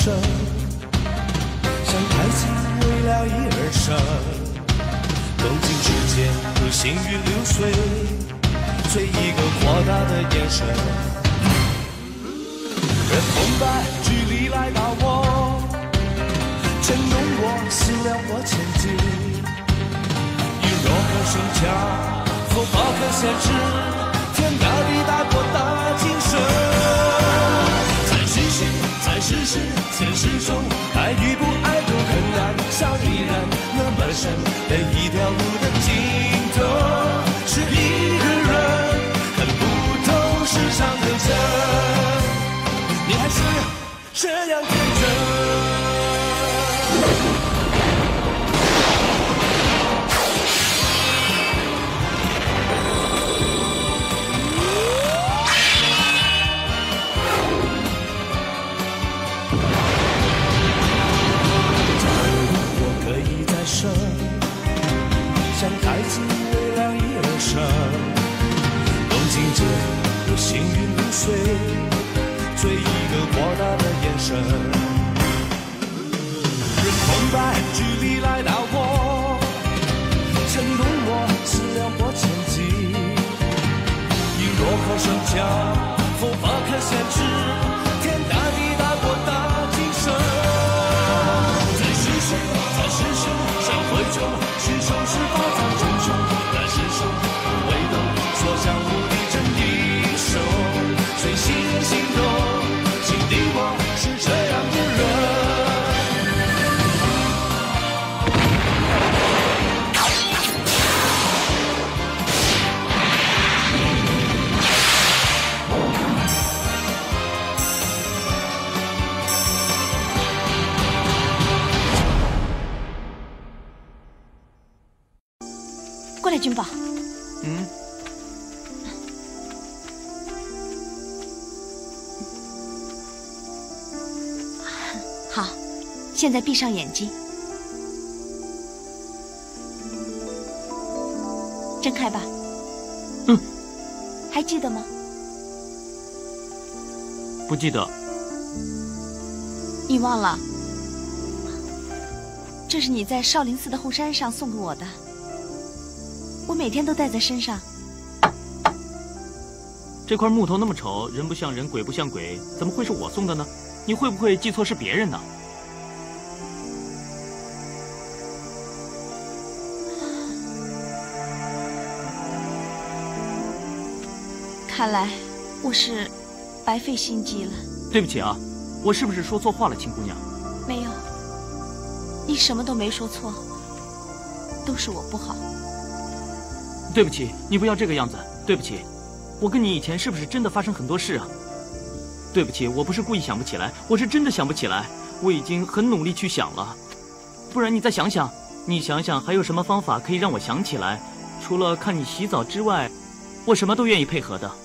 生，像太极为了一而生。动静之间有行云流水，随一个扩大的眼神。人红白距离来到我，牵动我心撩拨前进。以若可生强，否不可限制，天大地大国大精神。在世事现实中，爱与不爱都很难相依然那么深。每一条路的尽头是一个人，看不透世上的真，你还是这样天真。像太极为了一而生，动静间有行云流水，随一个扩大的眼神。任空白距离来到我，牵动我心撩拨前进。以若可生强，否不可限制，天大地大国大精神。在世事相会中，是生是宝藏珍重。在世上不为动，所向无敌真英雄。随心行动，心底我是这样的人。 过来，君宝。好，现在闭上眼睛，睁开吧。还记得吗？ 不记得。 你忘了？这是你在少林寺的后山上送给我的。我每天都带在身上。 这块木头那么丑，人不像人，鬼不像鬼，怎么会是我送的呢？你会不会记错是别人呢？ 看来我是白费心机了。 对不起啊，我是不是说错话了，秦姑娘？ 没有，你什么都没说错，都是我不好。 对不起，你不要这个样子。对不起，我跟你以前是不是真的发生很多事啊？对不起，我不是故意想不起来，我是真的想不起来。我已经很努力去想了，不然你再想想，你想想还有什么方法可以让我想起来？除了看你洗澡之外，我什么都愿意配合的。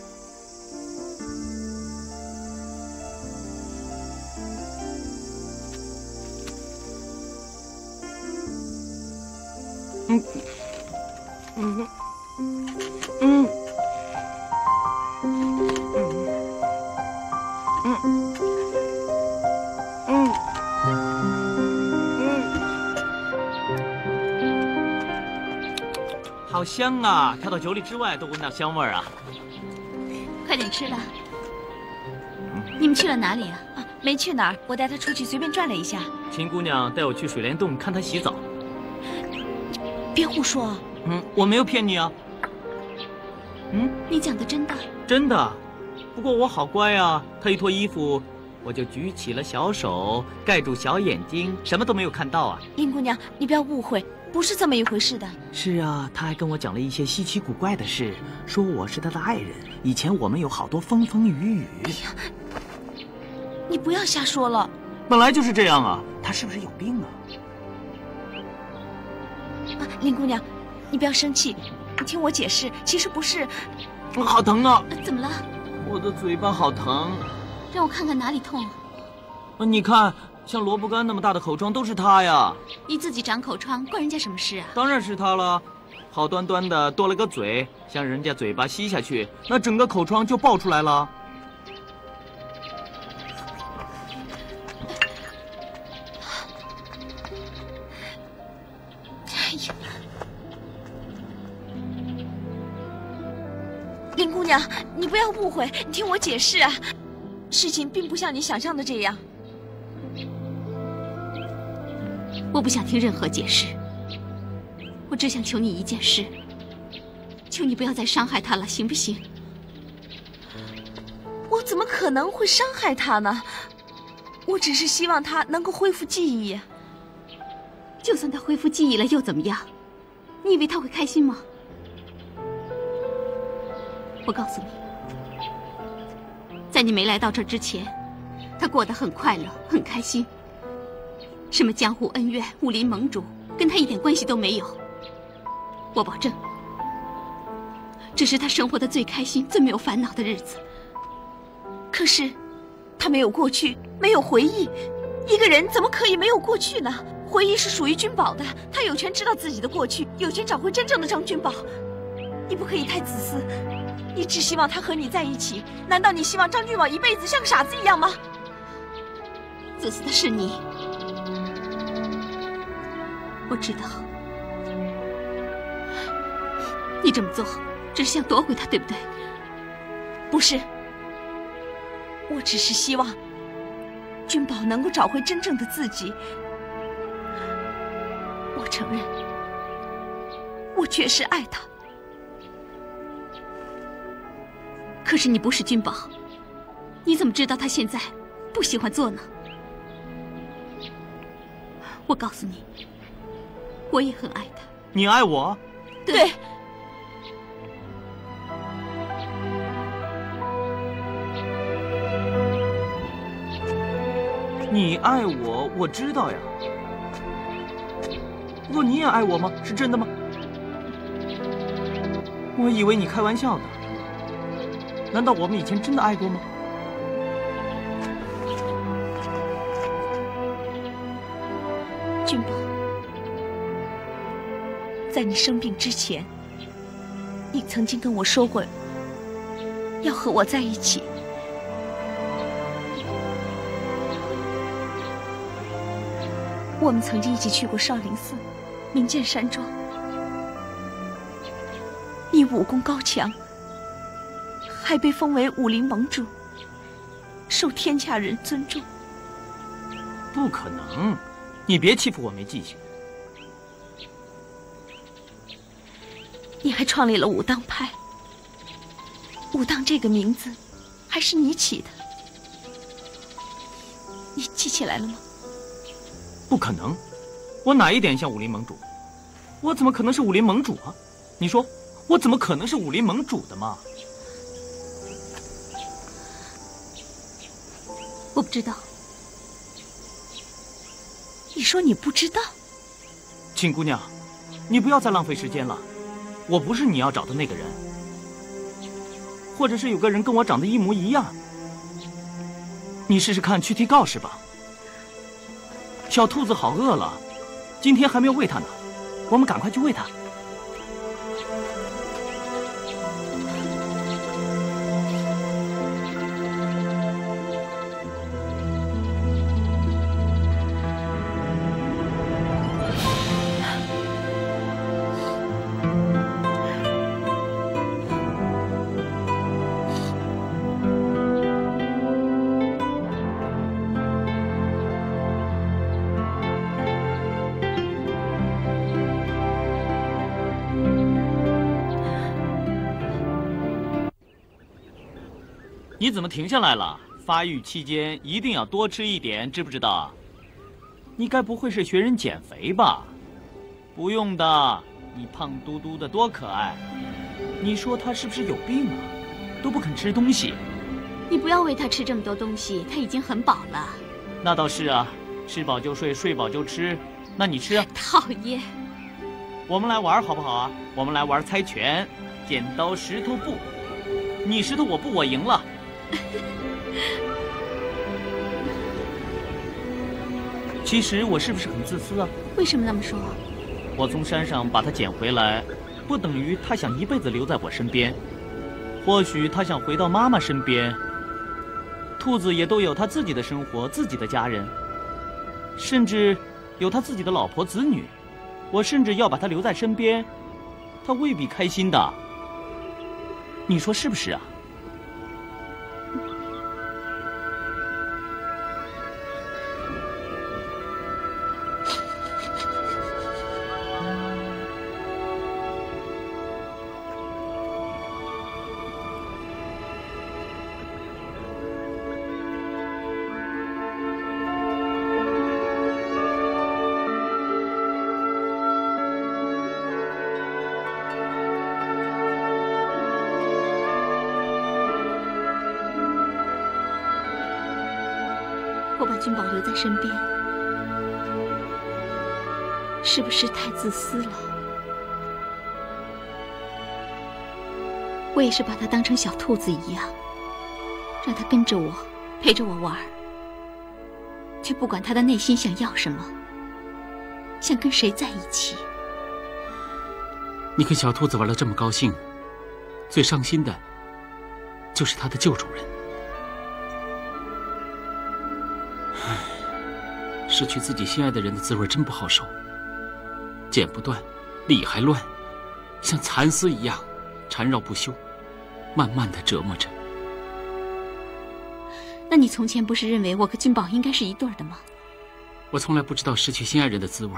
好香啊！跳到酒里之外都闻到香味儿啊！ 快点吃了。你们去了哪里啊？没去哪儿，我带她出去随便转了一下。 秦姑娘带我去水帘洞看她洗澡。 别胡说。 我没有骗你啊。 你讲的真的？ 真的。不过我好乖啊，她一脱衣服，我就举起了小手，盖住小眼睛，什么都没有看到啊。 林姑娘，你不要误会，不是这么一回事的。 是啊，她还跟我讲了一些稀奇古怪的事，说我是她的爱人，以前我们有好多风风雨雨。 哎呀，你不要瞎说了。 本来就是这样啊，她是不是有病啊？ 林姑娘，你不要生气，你听我解释，其实不是。 好疼啊！ 怎么了？ 我的嘴巴好疼。 让我看看哪里痛。 你看，像萝卜干那么大的口疮都是他呀。 你自己长口疮，关人家什么事啊？ 当然是他了，好端端的多了个嘴，像人家嘴巴吸下去，那整个口疮就爆出来了。 娘，你不要误会，你听我解释啊，事情并不像你想象的这样。 我不想听任何解释，我只想求你一件事，求你不要再伤害他了，行不行？ 我怎么可能会伤害他呢？我只是希望他能够恢复记忆。 就算他恢复记忆了又怎么样？你以为他会开心吗？我告诉你，在你没来到这之前，他过得很快乐，很开心。什么江湖恩怨、武林盟主，跟他一点关系都没有。我保证，这是他生活的最开心、最没有烦恼的日子。 可是，他没有过去，没有回忆。一个人怎么可以没有过去呢？回忆是属于君宝的，他有权知道自己的过去，有权找回真正的张君宝。你不可以太自私，你只希望他和你在一起。难道你希望张君宝一辈子像个傻子一样吗？ 自私的是你。我知道，你这么做只是想夺回他，对不对？ 不是，我只是希望君宝能够找回真正的自己。我承认，我确实爱他。 可是你不是君宝，你怎么知道他现在不喜欢做呢？我告诉你，我也很爱他。 你爱我？ 对。 你爱我，我知道呀。不过你也爱我吗？是真的吗？我以为你开玩笑的。难道我们以前真的爱过吗？ 君宝，在你生病之前，你曾经跟我说过要和我在一起。我们曾经一起去过少林寺、明剑山庄。你武功高强，还被封为武林盟主，受天下人尊重。 不可能！你别欺负我没记性。 你还创立了武当派，武当这个名字还是你起的，你记起来了吗？ 不可能，我哪一点像武林盟主？我怎么可能是武林盟主啊？你说，我怎么可能是武林盟主的嘛？ 我不知道。 你说你不知道？ 秦姑娘，你不要再浪费时间了。我不是你要找的那个人，或者是有个人跟我长得一模一样。你试试看去提告示吧。小兔子好饿了，今天还没有喂它呢，我们赶快去喂它。你怎么停下来了？发育期间一定要多吃一点，知不知道？你该不会是学人减肥吧？不用的，你胖嘟嘟的多可爱。你说他是不是有病啊？都不肯吃东西。 你不要喂他吃这么多东西，他已经很饱了。 那倒是啊，吃饱就睡，睡饱就吃。那你吃啊？ 讨厌。 我们来玩好不好啊？我们来玩猜拳，剪刀石头布。你石头我布，我赢了。其实我是不是很自私啊？ 为什么那么说？ 我从山上把他捡回来，不等于他想一辈子留在我身边。或许他想回到妈妈身边。兔子也都有他自己的生活，自己的家人，甚至有他自己的老婆子女。我甚至要把他留在身边，他未必开心的。 你说是不是啊？ 我把君宝留在身边，是不是太自私了？我也是把他当成小兔子一样，让他跟着我，陪着我玩，却不管他的内心想要什么，想跟谁在一起。 你跟小兔子玩得这么高兴，最伤心的就是它的旧主人。失去自己心爱的人的滋味真不好受，剪不断，理还乱，像蚕丝一样缠绕不休，慢慢地折磨着。 那你从前不是认为我和君宝应该是一对的吗？ 我从来不知道失去心爱人的滋味。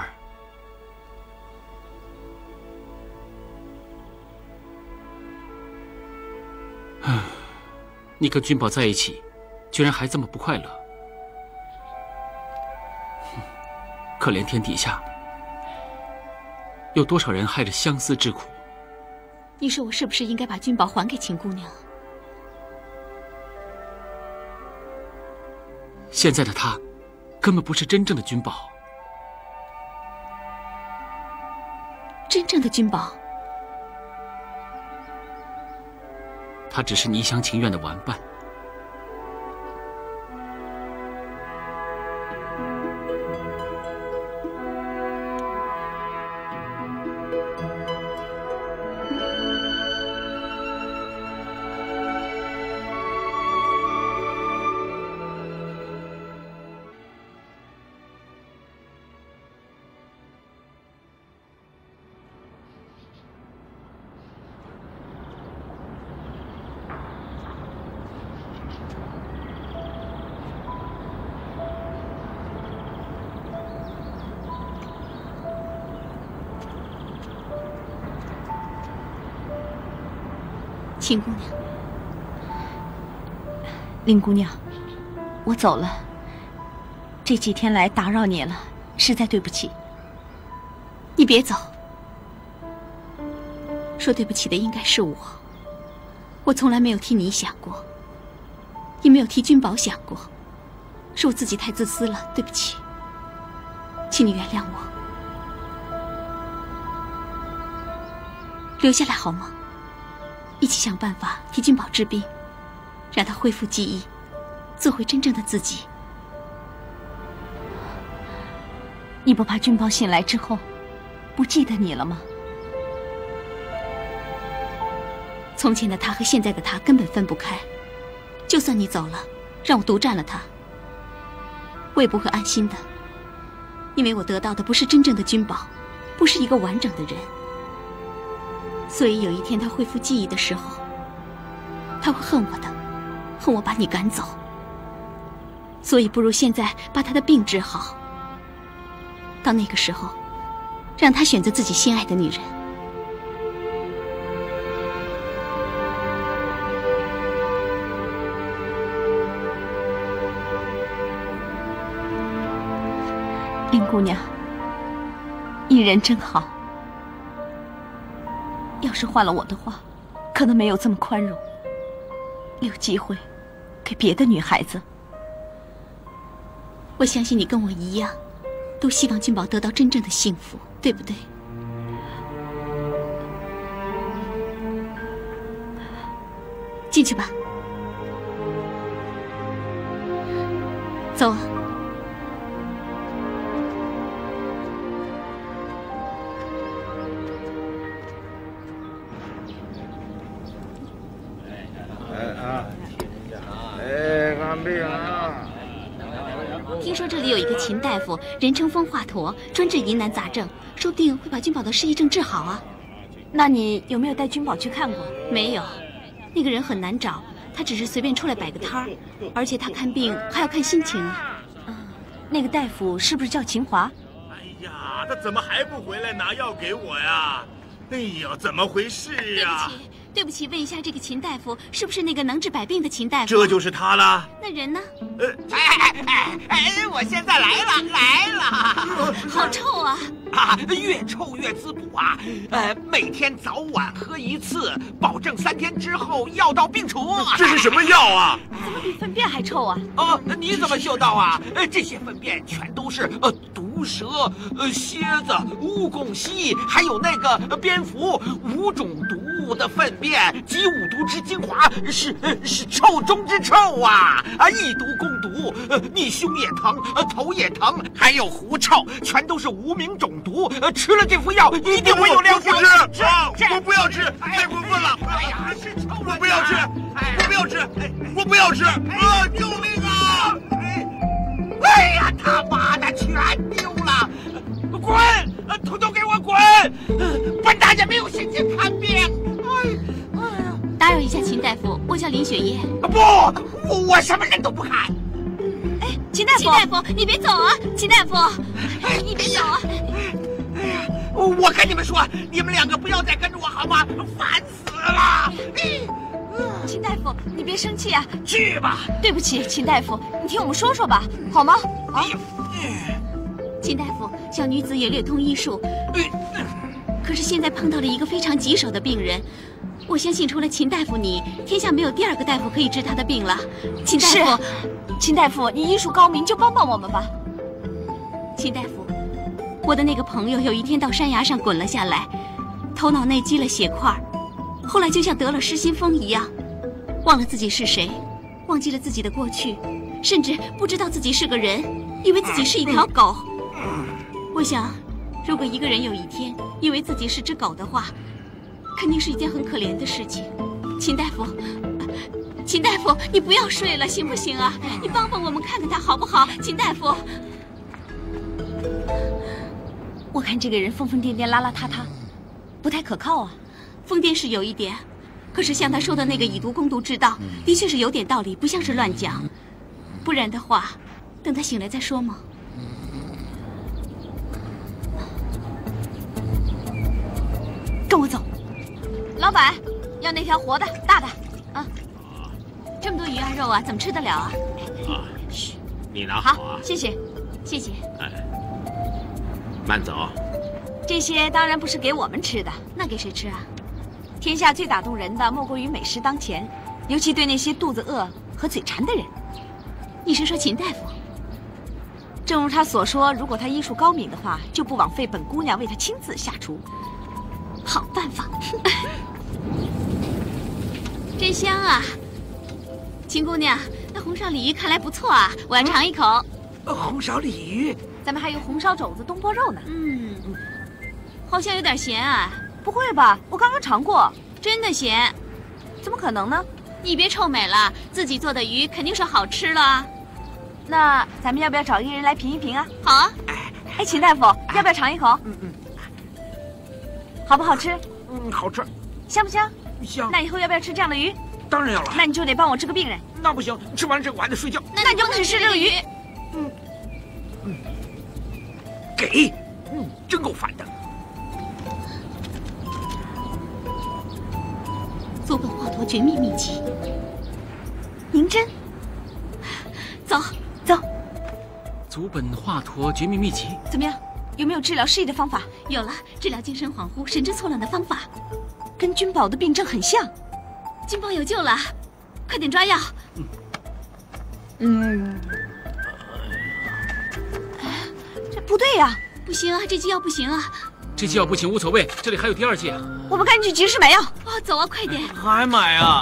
你跟君宝在一起，居然还这么不快乐。可怜天底下有多少人害着相思之苦。 你说我是不是应该把君宝还给秦姑娘？ 现在的他根本不是真正的君宝。 真正的君宝？ 他只是你一厢情愿的玩伴。 秦姑娘， 林姑娘，我走了。这几天来打扰你了，实在对不起。 你别走。说对不起的应该是我，我从来没有替你想过，也没有替君宝想过，是我自己太自私了，对不起，请你原谅我。留下来好吗？一起想办法替君宝治病，让他恢复记忆，做回真正的自己。 你不怕君宝醒来之后不记得你了吗？ 从前的他和现在的他根本分不开，就算你走了，让我独占了他，我也不会安心的，因为我得到的不是真正的君宝，不是一个完整的人。所以有一天他恢复记忆的时候，他会恨我的，恨我把你赶走。所以不如现在把他的病治好，到那个时候，让他选择自己心爱的女人。 林姑娘，你人真好。要是换了我的话，可能没有这么宽容，留机会给别的女孩子。 我相信你跟我一样，都希望君宝得到真正的幸福，对不对？进去吧，走啊。听说这里有一个秦大夫，人称风华佗，专治疑难杂症，说不定会把君宝的失忆症治好啊。 那你有没有带君宝去看过？ 没有， 那个人很难找，他只是随便出来摆个摊儿，而且他看病还要看心情啊。 那个大夫是不是叫秦华？ 哎呀，他怎么还不回来拿药给我呀？哎呦，怎么回事呀？ 对不起，问一下这个秦大夫是不是那个能治百病的秦大夫？ 这就是他了。 那人呢？ 我现在来了。 好臭啊！ 越臭越滋补啊！每天早晚喝1次，保证3天之后药到病除。 这是什么药啊？ 怎么比粪便还臭啊？ 你怎么嗅到啊？这些粪便全都是毒蛇、蝎子、蜈蚣、蜥，还有那个蝙蝠5种毒物的粪便集5毒之精华，是臭中之臭啊！一毒攻毒，你胸也疼，头也疼，还有狐臭，全都是无名种毒。吃了这副药一定会有良效。 不吃我不要吃，太过分了！ 哎呀，是臭了！ 我不要吃，我不要吃，我不要吃！救命啊！ 哎呀，他妈的，全丢了！滚！统统给我滚！笨蛋也没有心情看病。 打扰一下，秦大夫，我叫林雪叶。 不，我什么人都不看。 哎，秦大夫， 你别走啊！秦大夫，你别走啊！ 哎呀，我跟你们说，你们2个不要再跟着我好吗？烦死了！ 秦大夫，你别生气啊。 去吧。 对不起，秦大夫，你听我们说说吧，好吗？ 秦大夫，小女子也略通医术，可是现在碰到了一个非常棘手的病人。我相信除了秦大夫你，天下没有第2个大夫可以治他的病了。秦大夫， 秦大夫，你医术高明，就帮帮我们吧。 秦大夫，我的那个朋友有一天到山崖上滚了下来，头脑内积了血块，后来就像得了失心疯一样，忘了自己是谁，忘记了自己的过去，甚至不知道自己是个人，以为自己是一条狗。我想，如果一个人有一天以为自己是只狗的话，肯定是一件很可怜的事情。秦大夫，你不要睡了，行不行啊？你帮帮我们看看他好不好？秦大夫， 我看这个人疯疯癫癫、邋邋遢遢，不太可靠啊。 疯癫是有一点，可是像他说的那个以毒攻毒之道，的确是有点道理，不像是乱讲。不然的话，等他醒来再说嘛。 跟我走。老板，要那条活的大的啊！ 这么多鱼啊肉啊，怎么吃得了啊？ 嘘，你拿好啊！ 谢谢， 谢谢。 慢走。 这些当然不是给我们吃的， 那给谁吃啊？ 天下最打动人的莫过于美食当前，尤其对那些肚子饿和嘴馋的人。 你是说秦大夫？ 正如他所说，如果他医术高明的话，就不枉费本姑娘为他亲自下厨。 好办法。真香啊！秦姑娘，那红烧鲤鱼看来不错啊，我要尝一口。 红烧鲤鱼， 咱们还有红烧肘子、东坡肉呢。 好像有点咸啊。 不会吧？我刚刚尝过， 真的咸？ 怎么可能呢？ 你别臭美了，自己做的鱼肯定是好吃了。 那咱们要不要找一个人来评一评啊？ 好啊。 哎，秦大夫，要不要尝一口？好不好吃？ 好吃。 香不香？ 香。 那以后要不要吃这样的鱼？ 当然要了。 那你就得帮我治个病人。 那不行，吃完这个我还得睡觉。 那你就不许吃这个鱼。 给，真够烦的。 佐本华佗绝密秘籍， 凝针。 走。 佐本华佗绝密秘籍怎么样？有没有治疗失忆的方法？ 有了，治疗精神恍惚、神志错乱的方法， 跟君宝的病症很像。 君宝有救了，快点抓药。 这不对呀！ 不行啊，这剂药不行啊。 这剂药不行无所谓，这里还有第2剂啊。 我们赶紧去集市买药。 走啊，快点！ 还买啊？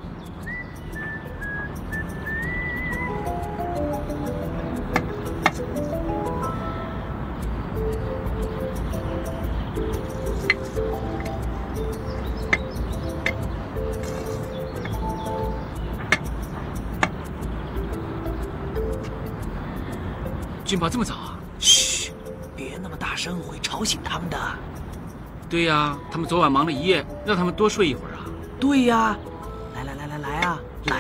君宝这么早啊？ 嘘，别那么大声，会吵醒他们的。 对呀，他们昨晚忙了一夜，让他们多睡一会儿啊。 对呀，来，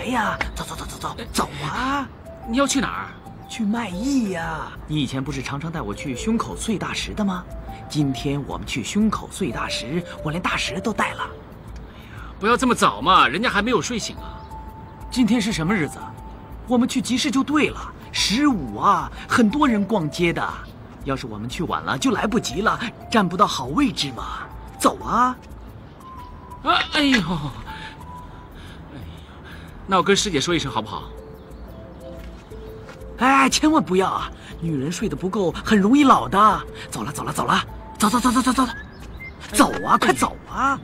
呀，走走走走走走啊！ 你要去哪儿？ 去卖艺呀！你以前不是常常带我去胸口碎大石的吗？今天我们去胸口碎大石，我连大石都带了。 不要这么早嘛，人家还没有睡醒啊。 今天是什么日子？我们去集市就对了。15啊，很多人逛街的。要是我们去晚了，就来不及了，占不到好位置嘛。走啊！ 哎呦，那我跟师姐说一声好不好？ 哎，千万不要啊！女人睡得不够，很容易老的。走了，走了，走了，走走走走走走，走啊，快走啊！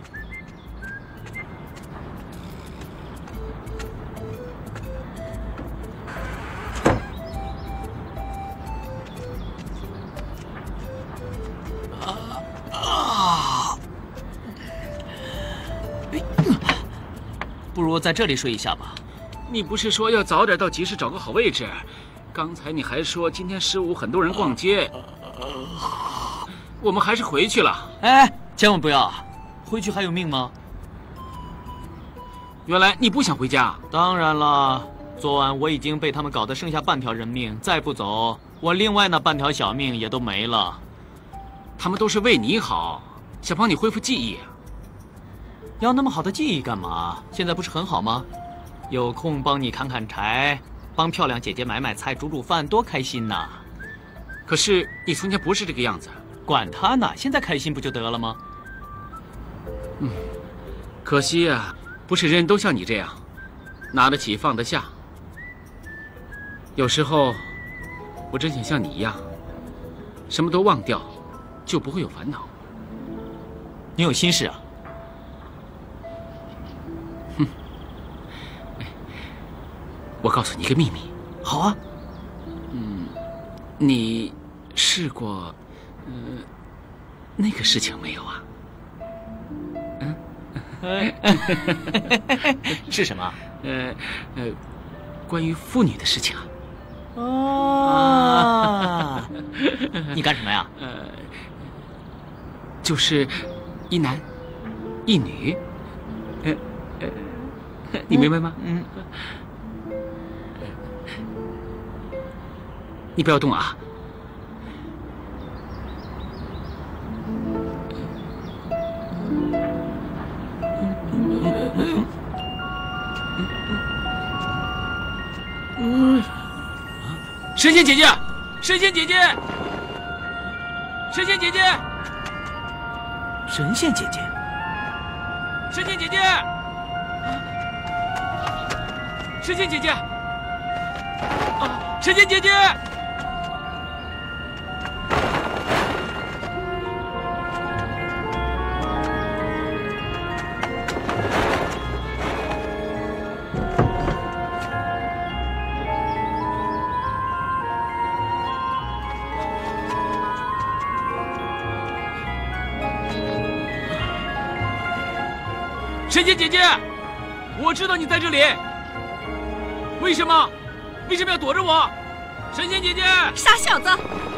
不如在这里睡一下吧。 你不是说要早点到集市找个好位置？刚才你还说今天15很多人逛街，我们还是回去了。 哎，千万不要，回去还有命吗？ 原来你不想回家？ 当然了，昨晚我已经被他们搞得剩下半条人命，再不走，我另外那半条小命也都没了。 他们都是为你好，想帮你恢复记忆。 要那么好的记忆干嘛？现在不是很好吗？有空帮你砍砍柴，帮漂亮姐姐买买菜、煮煮饭，多开心呐！ 可是你从前不是这个样子。 管他呢，现在开心不就得了吗？ 可惜啊，不是人人都像你这样，拿得起放得下。有时候，我真想像你一样，什么都忘掉，就不会有烦恼。 你有心事啊？ 我告诉你一个秘密。 好啊。 你试过，那个事情没有啊？ 是什么？ 关于妇女的事情啊。 哦，你干什么呀？ 就是一男一女。你明白吗？你不要动啊！神仙姐姐，神仙姐姐，神仙姐姐， 神仙姐姐， 神仙姐姐，神仙姐姐，神仙姐姐。神仙姐姐，我知道你在这里，为什么？为什么要躲着我？神仙姐姐， 傻小子！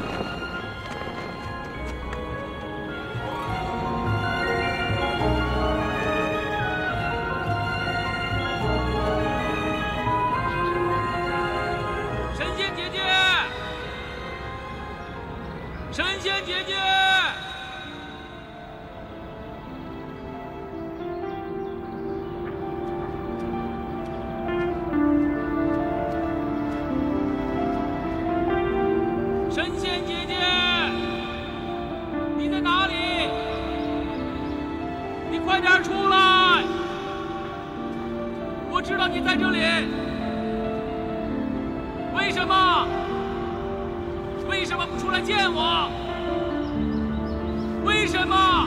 神仙姐姐，神仙姐姐。神仙姐姐，你在哪里？你快点出来！我知道你在这里。为什么？为什么不出来见我？为什么？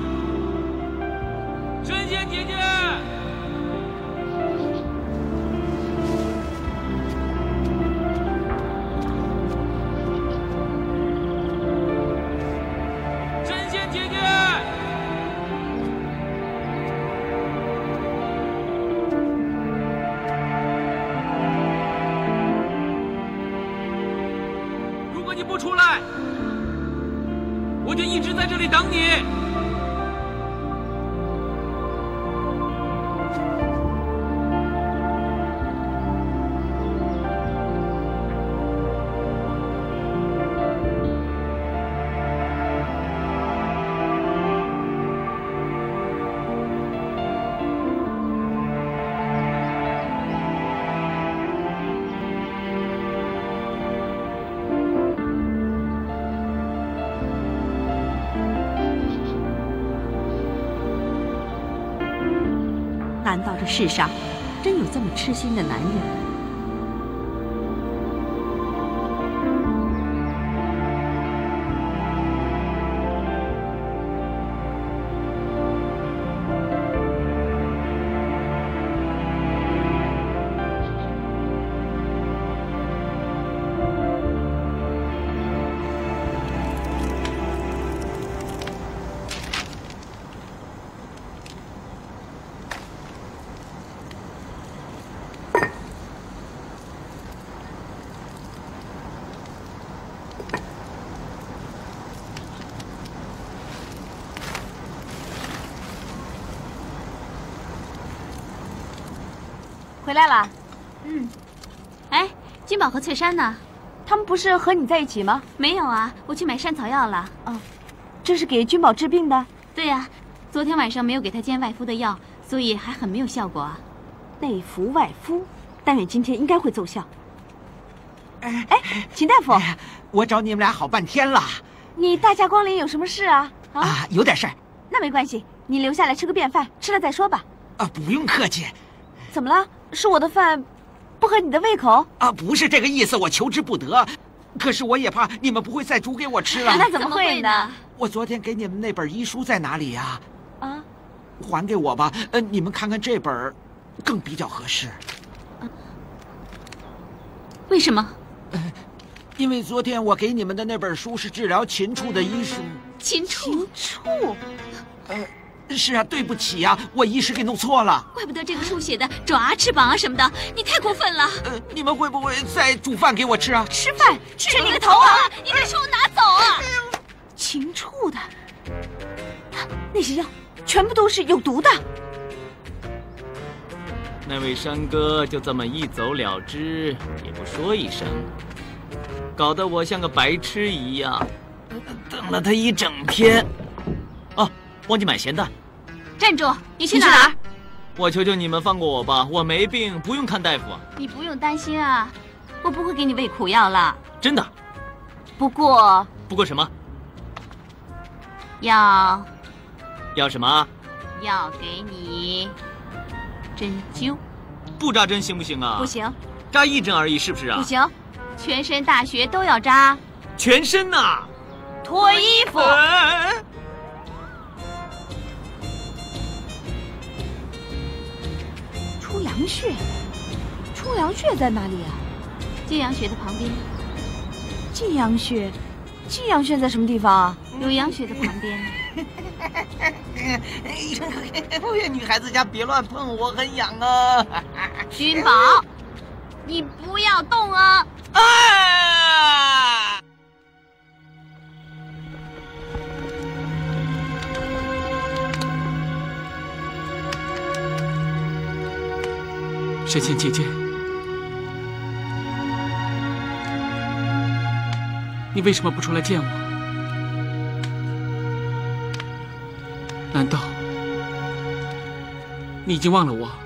神仙姐姐。你不出来，我就一直在这里等你。 难道这世上真有这么痴心的男人？ 回来了。 哎，君宝和翠珊呢？ 他们不是和你在一起吗？ 没有啊，我去买山草药了。 哦，这是给君宝治病的？ 对呀，昨天晚上没有给他煎外敷的药，所以还很没有效果啊。 内服外敷，但愿今天应该会奏效。哎，秦大夫， 我找你们俩好半天了。 你大驾光临有什么事啊？ 有点事儿。 那没关系，你留下来吃个便饭，吃了再说吧。 不用客气。 怎么了？是我的饭不合你的胃口？ 不是这个意思，我求之不得。可是我也怕你们不会再煮给我吃了。 那怎么会呢？ 我昨天给你们那本医书在哪里呀？还给我吧。你们看看这本，更比较合适。 为什么？ 因为昨天我给你们的那本书是治疗禽畜的医书。 禽畜？ 是啊，对不起啊，我一时给弄错了。 怪不得这个书写的爪啊、翅膀啊什么的，你太过分了。 你们会不会再煮饭给我吃啊？ 吃饭？吃你个头啊！ 你把书拿走啊！ 禽畜的，那些药全部都是有毒的。 那位山哥就这么一走了之，也不说一声，搞得我像个白痴一样，等了他一整天。忘记买咸蛋。 站住！你去哪儿？ 我求求你们放过我吧，我没病，不用看大夫。 你不用担心啊，我不会给你喂苦药了。 真的？ 不过什么？ 要什么？ 要给你针灸。 不扎针行不行啊？ 不行。 扎一针而已，是不是啊？ 不行， 全身大穴都要扎。 全身呐！ 脱衣服。出阳穴在哪里啊？ 晋阳穴的旁边。 晋阳穴在什么地方啊？ 有阳穴的旁边。 女孩子家别乱碰，我很痒啊。 君宝，你不要动啊！ 神仙姐姐，你为什么不出来见我？难道你已经忘了我？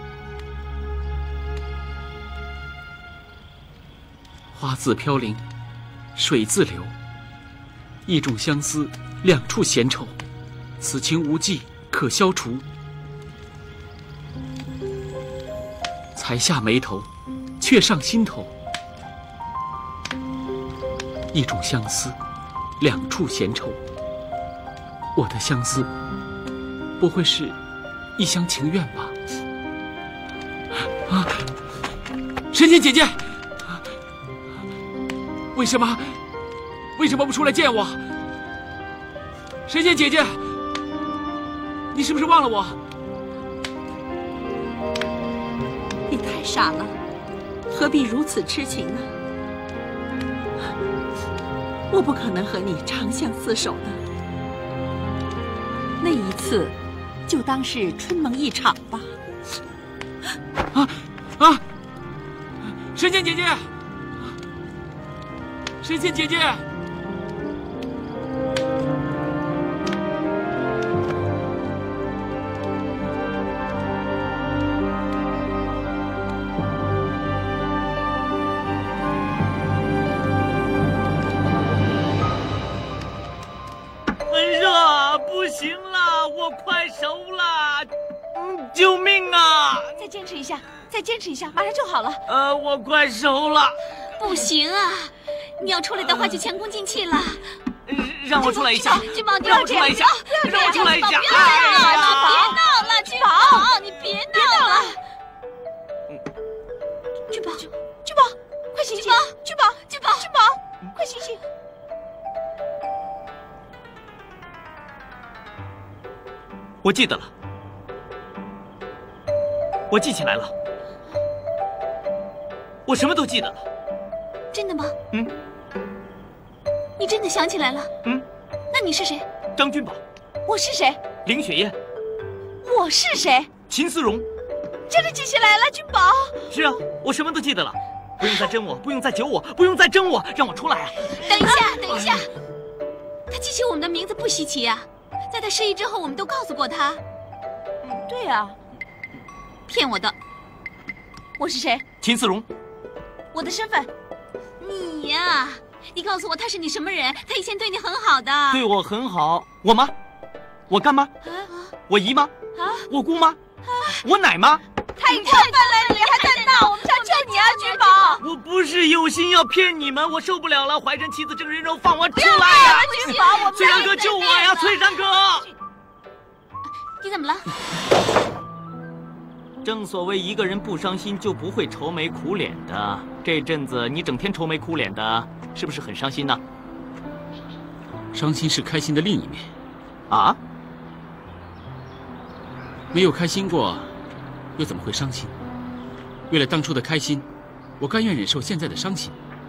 花自飘零，水自流，一种相思，两处闲愁，此情无计可消除。才下眉头，却上心头。一种相思，两处闲愁。我的相思，不会是一厢情愿吧？神仙姐姐，为什么不出来见我？神仙姐姐，你是不是忘了我？ 你太傻了，何必如此痴情呢？我不可能和你长相厮守的。那一次，就当是春梦一场吧。 神仙姐姐，神仙姐姐。 很热，不行了，我快熟了。 救命啊！ 再坚持一下，再坚持一下，马上就好了。 我快熟了。 不行啊，你要出来的话就前功尽弃了。 让我出来一下， 君宝， 让我出来一下，让我出来一下！ 别闹了，君宝，你别闹了。 君宝，快醒醒！君宝，快醒醒！ 我记得了，我记起来了，我什么都记得了。 真的吗？ 嗯。 你真的想起来了？ 嗯。 那你是谁？ 张君宝。 我是谁？ 林雪燕。 我是谁？ 秦思荣。 真的记起来了，君宝。 是啊，我什么都记得了。不用再争我，不用再揪我，不用再争我，让我出来啊！ 等一下，他记起我们的名字不稀奇啊，在他失忆之后，我们都告诉过他。 对啊。 骗我的。 我是谁？ 秦思荣。 我的身份。 你呀，你告诉我他是你什么人？他以前对你很好的。 对我很好。我妈？我干妈？我姨妈？我姑妈？我奶妈？ 太过分了！你还在闹，我们想救你啊，君宝！ 我不是有心要骗你们，我受不了了！怀真妻子郑人肉，放我出来呀！君宝，我们翠山哥救我呀！翠山哥， 你怎么了？ 正所谓一个人不伤心就不会愁眉苦脸的。这阵子你整天愁眉苦脸的，是不是很伤心呢？ 伤心是开心的另一面。 啊？ 没有开心过，又怎么会伤心？为了当初的开心，我甘愿忍受现在的伤心。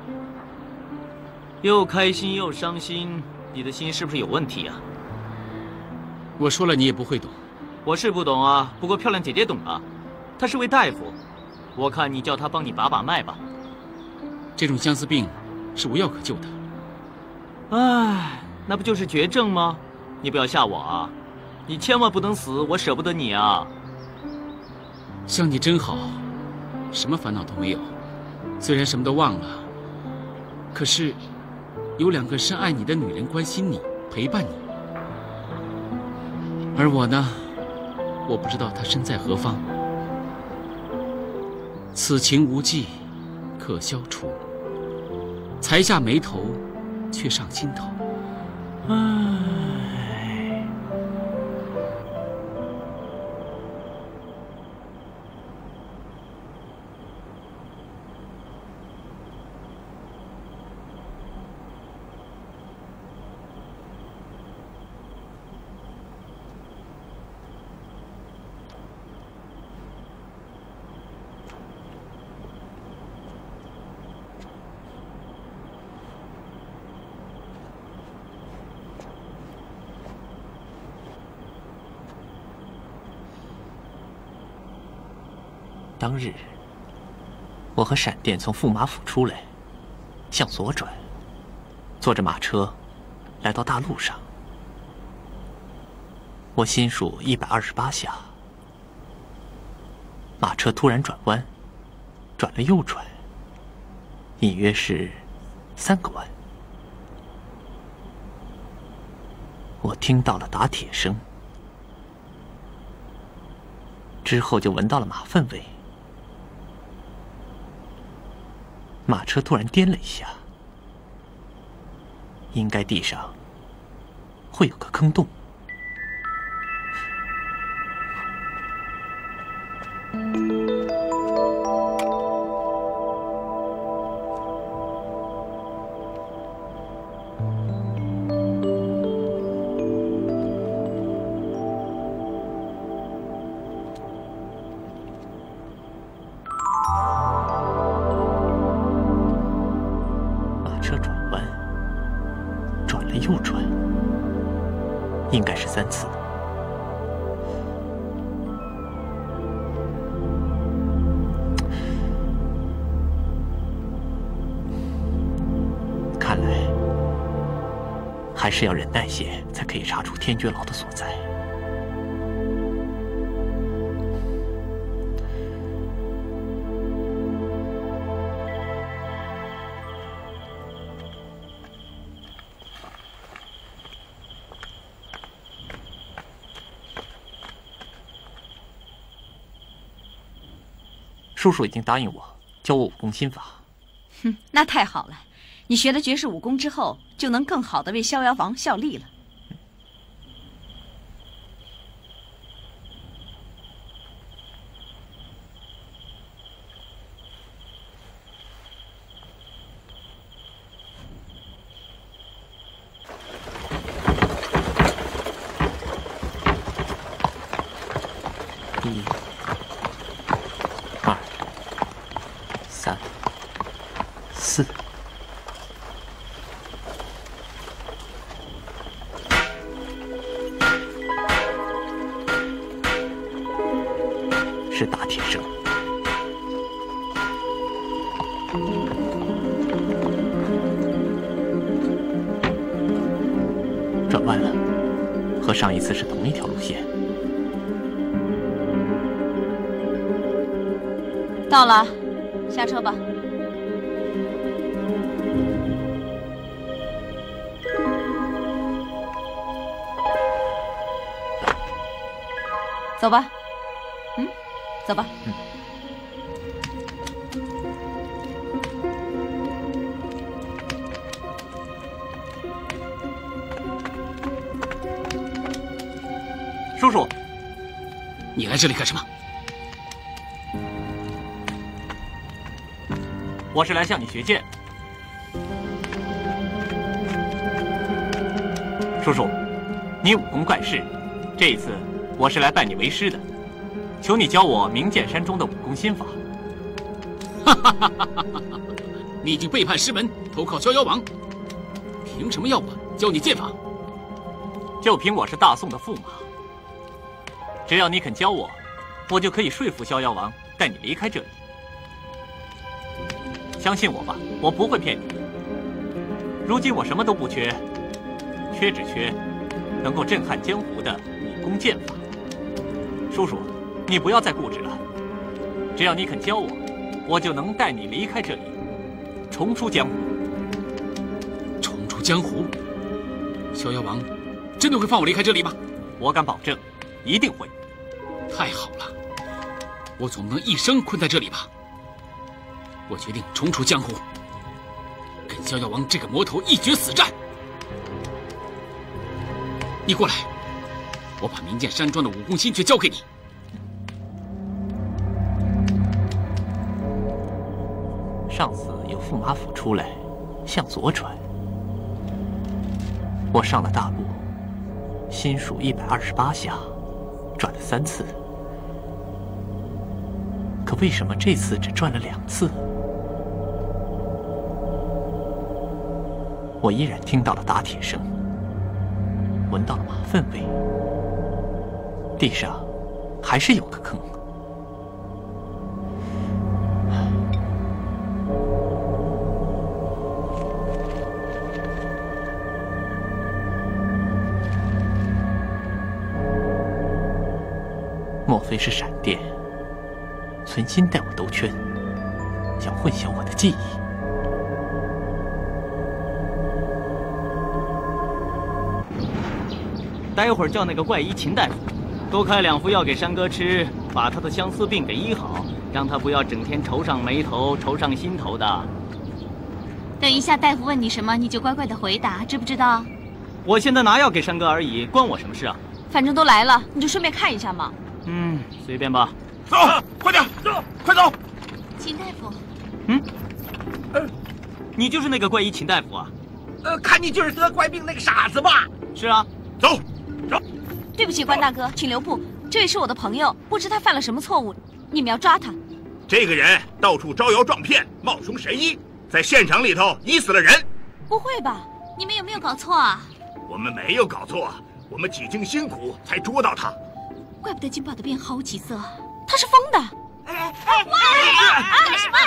又开心又伤心，你的心是不是有问题啊？ 我说了你也不会懂。 我是不懂啊，不过漂亮姐姐懂啊。她是位大夫，我看你叫她帮你把把脉吧。 这种相思病是无药可救的。 唉，那不就是绝症吗？你不要吓我啊！你千万不能死，我舍不得你啊！ 像你真好，什么烦恼都没有。虽然什么都忘了，可是有2个深爱你的女人关心你，陪伴你。而我呢，我不知道她身在何方。此情无计可消除，才下眉头，却上心头。 唉， 当日，我和闪电从驸马府出来，向左转，坐着马车，来到大路上。我心数128下，马车突然转弯，转了又转，隐约是3个弯。我听到了打铁声，之后就闻到了马粪味。马车突然颠了一下，应该地上会有个坑洞。又转，应该是3次。看来还是要忍耐些，才可以查出天爵牢的所在。 叔叔已经答应我教我武功心法。 哼，那太好了！你学了绝世武功之后，就能更好的为逍遥王效力了。 1、2、3、4。是打铁声。转弯了，和上一次是同一条路线。 到了，下车吧。走吧。走吧。 叔叔， 你来这里干什么？ 我是来向你学剑。叔叔，你武功盖世，这一次我是来拜你为师的，求你教我明剑山中的武功心法。 你已经背叛师门，投靠逍遥王，凭什么要我教你剑法？ 就凭我是大宋的驸马，只要你肯教我，我就可以说服逍遥王带你离开这里。相信我吧，我不会骗你。如今我什么都不缺，只缺能够震撼江湖的武功剑法。叔叔，你不要再固执了，只要你肯教我，我就能带你离开这里，重出江湖。 重出江湖？逍遥王真的会放我离开这里吗？ 我敢保证，一定会。 太好了，我总不能一生困在这里吧？我决定重出江湖，跟逍遥王这个魔头一决死战。你过来，我把明剑山庄的武功心诀交给你。 上次由驸马府出来，向左转，我上了大路，心数128下，转了3次。可为什么这次只转了2次？我依然听到了打铁声，闻到了马粪味，地上还是有个坑。莫非是闪电存心带我兜圈，想混淆我的记忆？ 待会儿叫那个怪医秦大夫多开2副药给山哥吃，把他的相思病给医好，让他不要整天愁上眉头、愁上心头的。 等一下大夫问你什么，你就乖乖的回答，知不知道？ 我现在拿药给山哥而已，关我什么事啊？ 反正都来了，你就顺便看一下嘛。 随便吧。 走，快点，走，快走。 秦大夫。 你就是那个怪医秦大夫啊？ 看你就是得怪病那个傻子吧？ 是啊。 走。 对不起，关大哥，请留步。这位是我的朋友，不知他犯了什么错误，你们要抓他。 这个人到处招摇撞骗，冒充神医，在现场里头医死了人。 不会吧？ 你们有没有搞错啊？ 我们没有搞错，我们几经辛苦才捉到他。 怪不得金宝的变毫无起色， 他是疯的。 干什么？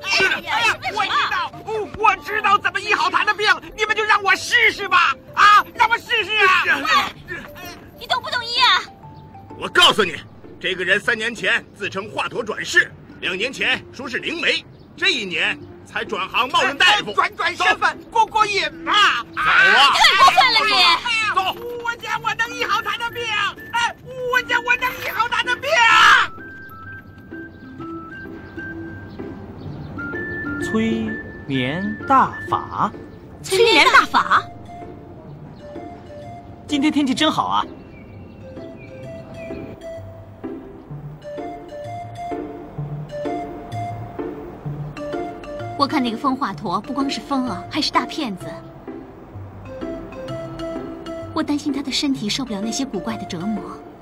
我知道怎么医好他的病，你们就让我试试吧！啊，让我试试啊！ 你懂不懂医啊？ 我告诉你，这个人3年前自称华佗转世，2年前说是灵媒，这1年才转行冒认大夫， 转身份，过瘾嘛！ 走啊！ 太过分了你！ 走！ 我讲我能医好他的病，我讲我能医好他的病。 催眠大法。 催眠大法？ 今天天气真好啊！ 我看那个风华佗不光是疯啊，还是大骗子。我担心他的身体受不了那些古怪的折磨。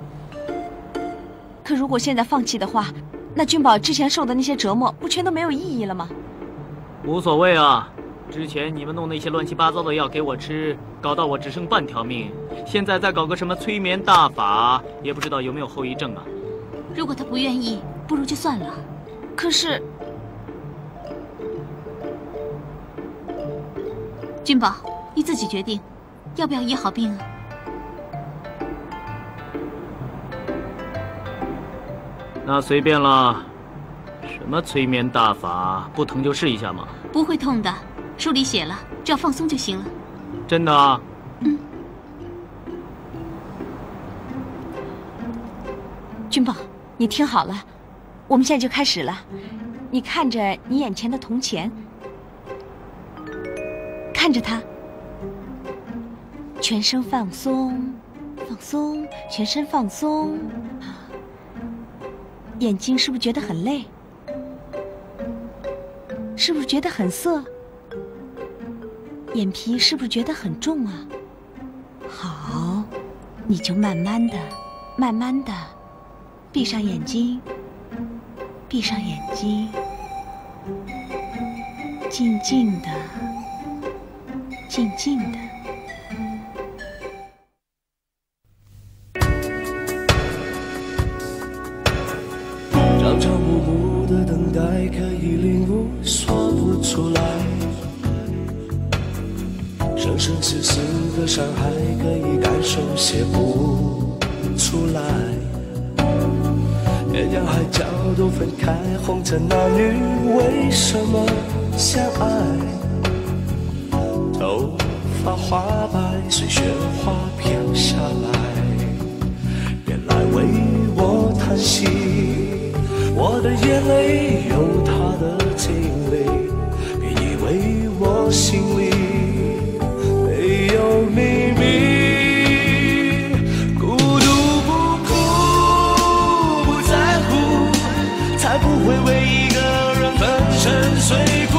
可如果现在放弃的话，那君宝之前受的那些折磨，不全都没有意义了吗？ 无所谓啊，之前你们弄那些乱七八糟的药给我吃，搞到我只剩半条命。现在再搞个什么催眠大法，也不知道有没有后遗症啊。 如果他不愿意，不如就算了。 可是， 君宝，你自己决定，要不要医好病啊？ 那随便了，什么催眠大法，不疼就试一下嘛。 不会痛的，书里写了，只要放松就行了。 真的啊？ 嗯。 君宝，你听好了，我们现在就开始了。你看着你眼前的铜钱，看着它，全身放松，放松，全身放松。眼睛是不是觉得很累？是不是觉得很涩？眼皮是不是觉得很重啊？好，你就慢慢的、慢慢的闭上眼睛，闭上眼睛，静静的、静静的。 朝朝暮暮的等待，可以领悟，说不出来。生生世世的伤害，可以感受，写不出来。天涯海角都分开，红尘男女为什么相爱？头发花白，随雪花飘下来。别来为我叹息，我的眼泪有它的经历，别以为我心里没有秘密。孤独不哭，不在乎，才不会为一个人粉身碎骨。